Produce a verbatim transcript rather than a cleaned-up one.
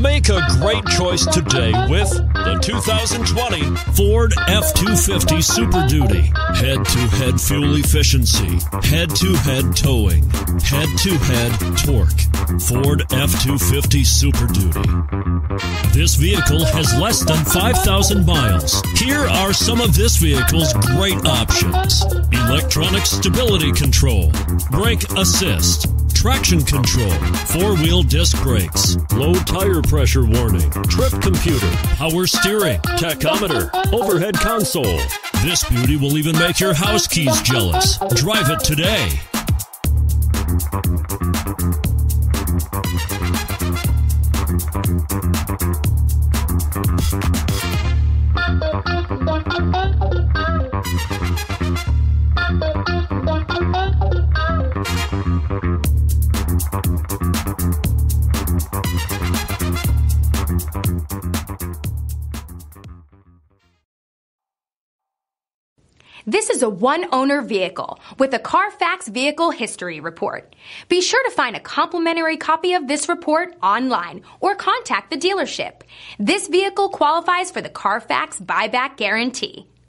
Make a great choice today with the two thousand twenty Ford F two fifty Super Duty. Head-to-head fuel efficiency, head-to-head towing, head-to-head torque. Ford F two fifty Super Duty. This vehicle has less than five thousand miles. Here are some of this vehicle's great options: electronic stability control, brake assist, traction control, four-wheel disc brakes, low tire pressure warning, trip computer, power steering, tachometer, overhead console. This beauty will even make your house keys jealous. Drive it today. This is a one-owner vehicle with a Carfax Vehicle History Report. Be sure to find a complimentary copy of this report online or contact the dealership. This vehicle qualifies for the Carfax Buyback Guarantee.